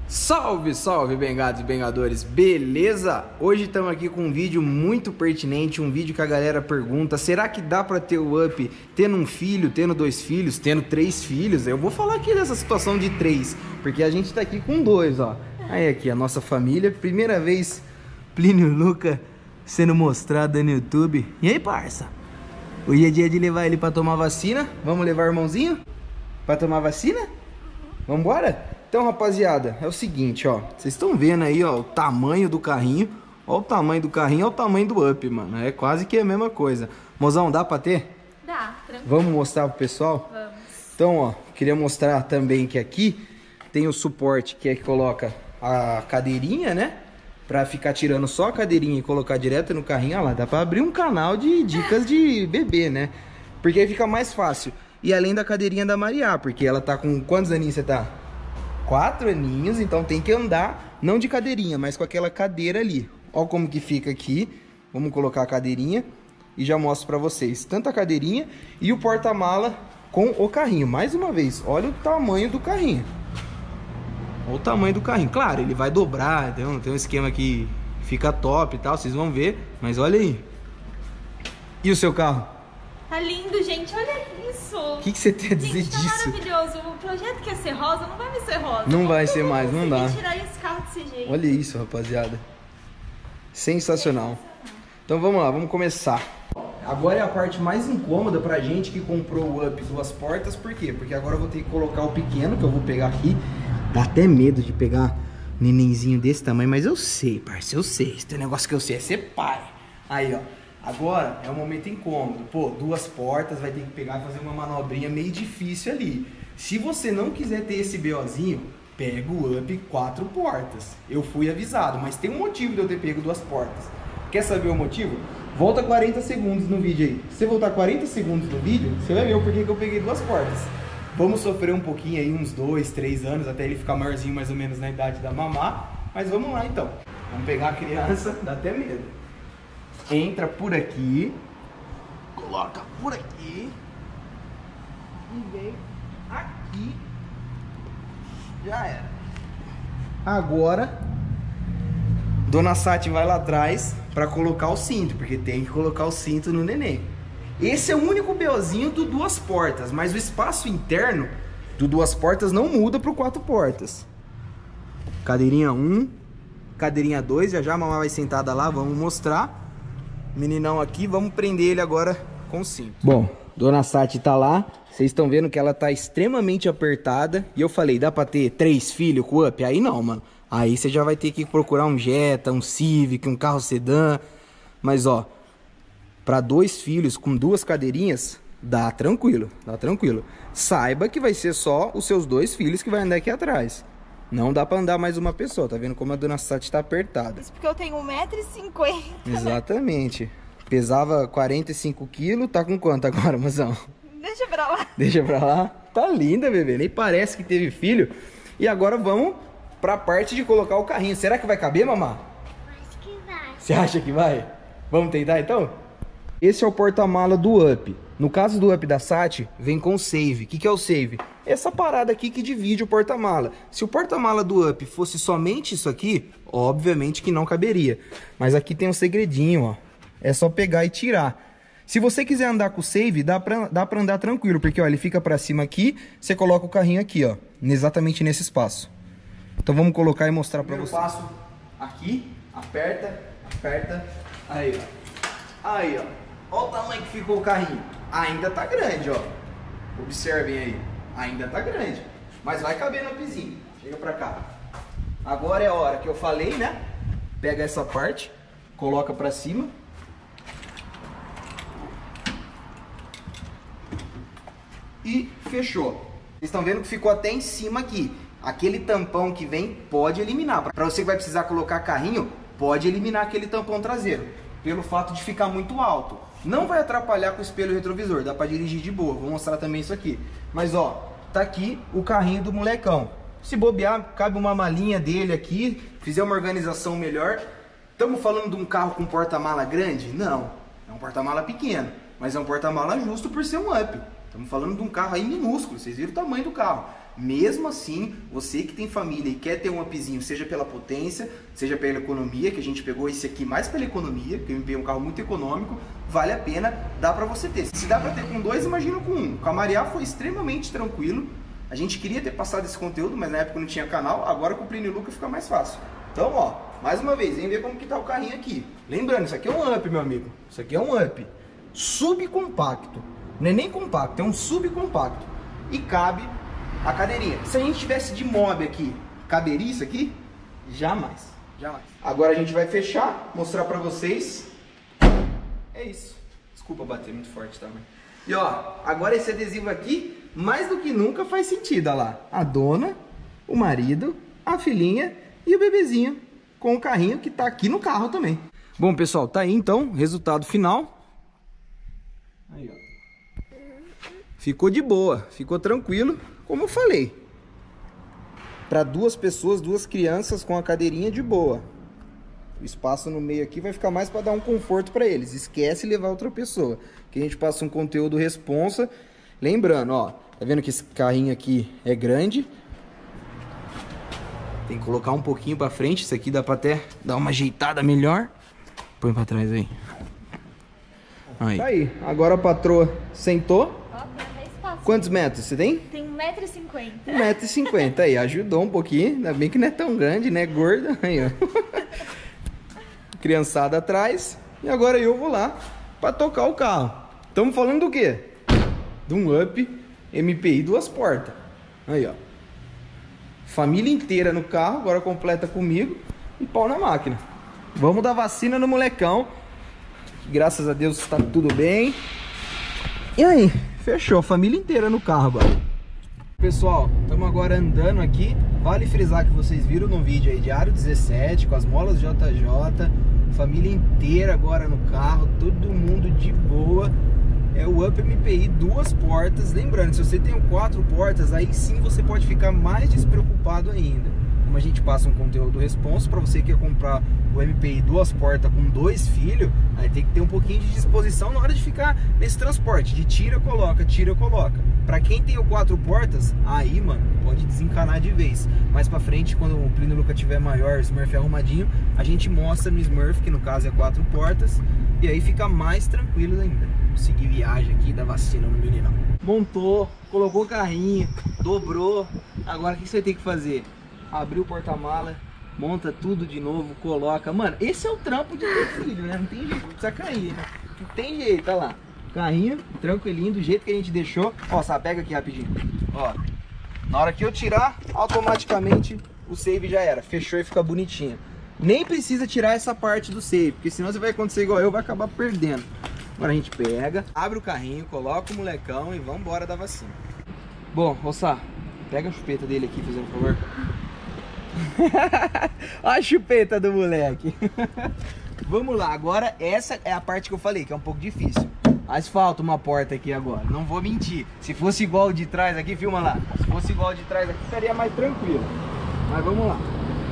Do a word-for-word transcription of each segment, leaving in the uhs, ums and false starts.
Salve, salve, bengados e bengadores, beleza? Hoje estamos aqui com um vídeo muito pertinente, um vídeo que a galera pergunta: será que dá pra ter o up tendo um filho, tendo dois filhos, tendo três filhos? Eu vou falar aqui dessa situação de três, porque a gente tá aqui com dois, ó. Aí aqui a nossa família, primeira vez Plínio e Luca sendo mostrada no YouTube. E aí, parça? Hoje é dia de levar ele pra tomar vacina. Vamos levar o irmãozinho pra tomar vacina? Vambora? Então, rapaziada, é o seguinte, ó. Vocês estão vendo aí, ó, o tamanho do carrinho. Ó o tamanho do carrinho, ó o tamanho do up, mano. É quase que a mesma coisa. Mozão, dá pra ter? Dá, tranquilo. Vamos mostrar pro pessoal? Vamos. Então, ó, queria mostrar também que aqui tem o suporte que é que coloca a cadeirinha, né? Pra ficar tirando só a cadeirinha e colocar direto no carrinho. Olha lá, dá pra abrir um canal de dicas de bebê, né? Porque aí fica mais fácil. E além da cadeirinha da Maria, porque ela tá com... Quantos aninhos você tá? Quatro aninhos, então tem que andar, não de cadeirinha, mas com aquela cadeira ali. Ó como que fica aqui. Vamos colocar a cadeirinha e já mostro pra vocês. Tanto a cadeirinha e o porta-mala com o carrinho. Mais uma vez, olha o tamanho do carrinho. Olha o tamanho do carrinho. Claro, ele vai dobrar, tem um, tem um esquema que fica top e tal, vocês vão ver. Mas olha aí. E o seu carro? Tá lindo, gente. Olha isso. O que, que você tem a dizer gente, tá disso? maravilhoso. O projeto que ia ser rosa não vai mais ser rosa. Não vai Como ser mais, não dá. tirar esse carro desse jeito? Olha isso, rapaziada. Sensacional. Então vamos lá, vamos começar. Agora é a parte mais incômoda pra gente que comprou o up duas portas. Por quê? Porque agora eu vou ter que colocar o pequeno, que eu vou pegar aqui. Dá até medo de pegar um nenenzinho desse tamanho, mas eu sei, parceiro, eu sei. Esse tem um negócio que eu sei, é ser pai. Aí, ó. Agora é um momento incômodo. Pô, duas portas, vai ter que pegar e fazer uma manobrinha meio difícil ali. Se você não quiser ter esse BOzinho, pega o up quatro portas. Eu fui avisado, mas tem um motivo de eu ter pego duas portas. Quer saber o motivo? Volta quarenta segundos no vídeo aí. Se você voltar quarenta segundos no vídeo, você vai ver o porquê que eu peguei duas portas. Vamos sofrer um pouquinho aí, uns dois, três anos, até ele ficar maiorzinho mais ou menos na idade da mamá. Mas vamos lá então. Vamos pegar a criança, dá até medo. Entra por aqui, coloca por aqui e vem aqui. Já era. Agora, Dona Sati vai lá atrás para colocar o cinto, porque tem que colocar o cinto no neném. Esse é o único BOzinho do duas portas, mas o espaço interno do duas portas não muda para o quatro portas. Cadeirinha um, cadeirinha dois, já já a mamãe vai sentada lá, vamos mostrar. Meninão aqui, vamos prender ele agora com o cinto. Bom, Dona Sati tá lá. Vocês estão vendo que ela tá extremamente apertada. E eu falei, dá pra ter três filhos com o up? Aí não, mano. Aí você já vai ter que procurar um Jetta, um Civic, um carro sedã. Mas ó, pra dois filhos com duas cadeirinhas, dá tranquilo, dá tranquilo. Saiba que vai ser só os seus dois filhos que vai andar aqui atrás. Não dá pra andar mais uma pessoa, tá vendo como a Dona Sati tá apertada. Isso porque eu tenho um metro e cinquenta. Exatamente. Pesava quarenta e cinco quilos, tá com quanto agora, mozão? Deixa pra lá. Deixa pra lá. Tá linda, bebê. Nem parece que teve filho. E agora vamos pra parte de colocar o carrinho. Será que vai caber, mamá? Acho que vai. Você acha que vai? Vamos tentar então? Esse é o porta-mala do up. No caso do up da Sati, vem com save. O que, que é o save? Essa parada aqui que divide o porta-mala. Se o porta-mala do up fosse somente isso aqui, obviamente que não caberia. Mas aqui tem um segredinho, ó. É só pegar e tirar. Se você quiser andar com o save, dá pra, dá pra andar tranquilo. Porque, ó, ele fica pra cima aqui, você coloca o carrinho aqui, ó. Exatamente nesse espaço. Então vamos colocar e mostrar pra você. Primeiro passo aqui, aperta, aperta. Aí, ó. Aí, ó. Olha o tamanho que ficou o carrinho. Ainda tá grande, ó. Observem aí. Ainda tá grande. Mas vai caber no upzinho. Chega pra cá. Agora é a hora que eu falei, né? Pega essa parte, coloca pra cima. E fechou. Vocês estão vendo que ficou até em cima aqui. Aquele tampão que vem, pode eliminar. Pra você que vai precisar colocar carrinho, pode eliminar aquele tampão traseiro. Pelo fato de ficar muito alto. Não vai atrapalhar com o espelho retrovisor, dá pra dirigir de boa. Vou mostrar também isso aqui. Mas ó, tá aqui o carrinho do molecão. Se bobear, cabe uma malinha dele aqui, fizer uma organização melhor. Estamos falando de um carro com porta-mala grande? Não, é um porta-mala pequeno. Mas é um porta-mala justo por ser um up. Estamos falando de um carro aí minúsculo, vocês viram o tamanho do carro. mesmo assim, você que tem família e quer ter um upzinho, seja pela potência, seja pela economia, que a gente pegou esse aqui mais pela economia, que eu empenhei um carro muito econômico, vale a pena, dá pra você ter. Se dá pra ter com dois, imagina com um. Com a Mariá foi extremamente tranquilo. A gente queria ter passado esse conteúdo, mas na época não tinha canal, agora com o Plínio e Luca fica mais fácil. Então, ó, mais uma vez, vem ver como que tá o carrinho aqui. Lembrando, isso aqui é um up, meu amigo. Isso aqui é um up subcompacto. Não é nem compacto, é um subcompacto. E cabe a cadeirinha. Se a gente tivesse de mob aqui, caberia isso aqui? Jamais, jamais. Agora a gente vai fechar, mostrar pra vocês. É isso. Desculpa bater muito forte, tá, mãe? E ó, agora esse adesivo aqui, mais do que nunca faz sentido, ó lá. A dona, o marido, a filhinha e o bebezinho com o carrinho que tá aqui no carro também. Bom, pessoal, tá aí então, resultado final. Aí, ó. Ficou de boa, ficou tranquilo, como eu falei. Para duas pessoas, duas crianças com a cadeirinha de boa. O espaço no meio aqui vai ficar mais para dar um conforto para eles. Esquece levar outra pessoa. Que a gente passa um conteúdo responsa. Lembrando, ó, tá vendo que esse carrinho aqui é grande? Tem que colocar um pouquinho para frente. Isso aqui dá para até dar uma ajeitada melhor. Põe para trás aí. Aí. Tá aí. Agora a patroa sentou. Quantos metros você tem? Tem um metro e cinquenta. um metro e cinquenta aí, ajudou um pouquinho. Ainda bem que não é tão grande, né? Gorda. Aí, ó. Criançada atrás. E agora eu vou lá pra tocar o carro. Estamos falando do quê? De um up M P I duas portas. Aí, ó. Família inteira no carro, agora completa comigo. E pau na máquina. Vamos dar vacina no molecão. Graças a Deus está tudo bem. E aí? Fechou, família inteira no carro agora. Pessoal, estamos agora andando aqui. Vale frisar que vocês viram no vídeo aí de aro dezessete, com as molas J J. Família inteira agora no carro, todo mundo de boa. É o Up M P I duas portas. Lembrando, se você tem quatro portas, aí sim você pode ficar mais despreocupado ainda. Como a gente passa um conteúdo responso, para você que quer comprar o M P I duas portas com dois filhos, aí tem que ter um pouquinho de disposição na hora de ficar nesse transporte, de tira, coloca, tira, coloca. Para quem tem o quatro portas, aí, mano, pode desencanar de vez. Mais pra frente, quando o Plínio Luca tiver maior, o Smurf arrumadinho, a gente mostra no Smurf, que no caso é quatro portas, e aí fica mais tranquilo ainda. Vamos seguir viagem aqui, da vacina no meninão. Montou, colocou o carrinho, dobrou, agora o que você tem que fazer? Abrir o porta-mala, monta tudo de novo, coloca. Mano, esse é o trampo de ter filho, né? Não tem jeito, precisa cair, né? Não tem jeito, olha lá. Carrinho, tranquilinho, do jeito que a gente deixou. Ó, sabe, pega aqui rapidinho. Ó, na hora que eu tirar, automaticamente o save já era. Fechou e fica bonitinho. Nem precisa tirar essa parte do save, porque senão você vai acontecer igual eu, vai acabar perdendo. Agora a gente pega, abre o carrinho, coloca o molecão e vamos embora da vacina. Bom, Rossá, pega a chupeta dele aqui, fazendo um favor. Olha a chupeta do moleque. Vamos lá, agora essa é a parte que eu falei, que é um pouco difícil. Mas falta uma porta aqui agora, não vou mentir. Se fosse igual o de trás aqui, filma lá. Se fosse igual o de trás aqui, seria mais tranquilo. Mas vamos lá.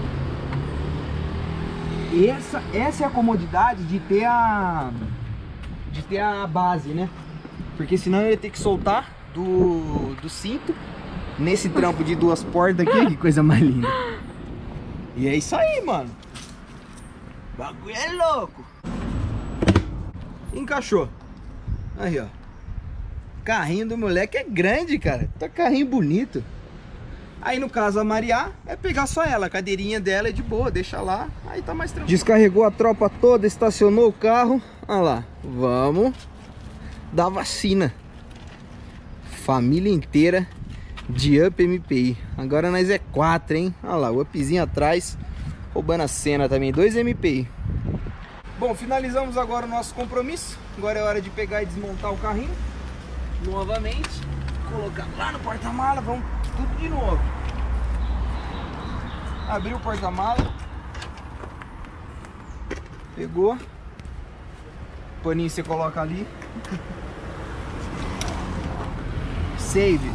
Essa, essa é a comodidade de ter a de ter a base, né? Porque senão eu ia ter que soltar do, do cinto nesse trampo de duas portas aqui. Que coisa mais linda. E é isso aí, mano. O bagulho é louco. Encaixou. Aí, ó. Carrinho do moleque é grande, cara. Tá carrinho bonito. Aí no caso a Mariá é pegar só ela. A cadeirinha dela é de boa, deixa lá. Aí tá mais tranquilo. Descarregou a tropa toda, estacionou o carro. Olha lá. Vamos dar vacina. Família inteira de Up M P I. Agora nós é quatro, hein? Olha lá, o Upzinho atrás, roubando a cena também. Dois M P I. Bom, finalizamos agora o nosso compromisso. Agora é hora de pegar e desmontar o carrinho novamente. Colocar lá no porta-mala. Vamos tudo de novo. Abrir o porta-mala. Pegou. O paninho você coloca ali. Save.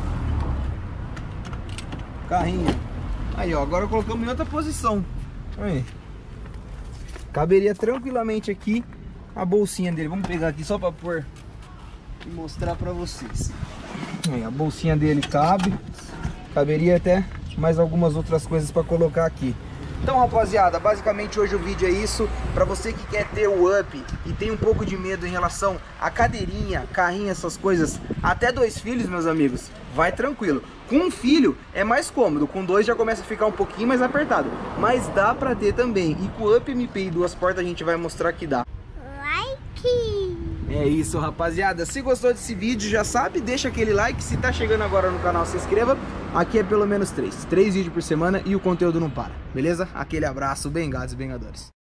Carrinho. Aí, ó, agora colocamos em outra posição. Aí. Caberia tranquilamente aqui a bolsinha dele. Vamos pegar aqui só para pôr e mostrar para vocês. Aí, a bolsinha dele cabe. Caberia até mais algumas outras coisas para colocar aqui. Então, rapaziada, basicamente hoje o vídeo é isso. Pra você que quer ter o Up e tem um pouco de medo em relação a cadeirinha, carrinho, essas coisas, até dois filhos, meus amigos, vai tranquilo. Com um filho é mais cômodo, com dois já começa a ficar um pouquinho mais apertado, mas dá pra ter também. E com o Up M P e duas portas a gente vai mostrar que dá. Like! É isso, rapaziada. Se gostou desse vídeo, já sabe, deixa aquele like. Se tá chegando agora no canal, se inscreva. Aqui é pelo menos três. Três vídeos por semana e o conteúdo não para, beleza? Aquele abraço, bem gados e bem gadores.